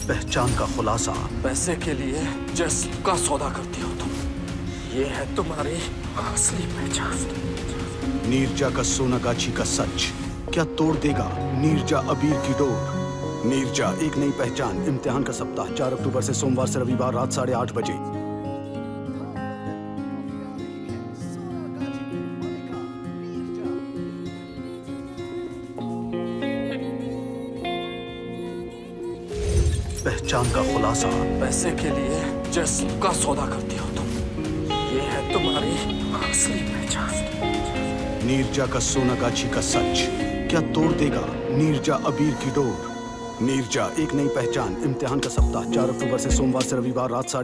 पहचान का खुलासा। पैसे के लिए जिस्म का सौदा करती हो तुम। ये है तुम्हारी असली पहचान। नीरजा का सोनागाछी का सच क्या तोड़ देगा नीरजा अबीर की डोर। नीरजा एक नई पहचान इम्तिहान का सप्ताह 4 अक्टूबर से सोमवार से रविवार रात 8:30 बजे। पहचान का खुलासा। पैसे के लिए जिस्म का सौदा करती हो तुम। ये है तुम्हारी असली पहचान। नीरजा का सोनागाछी का सच क्या तोड़ देगा नीरजा अबीर की डोर। नीरजा एक नई पहचान इम्तिहान का सप्ताह 4 अक्टूबर से सोमवार से रविवार रात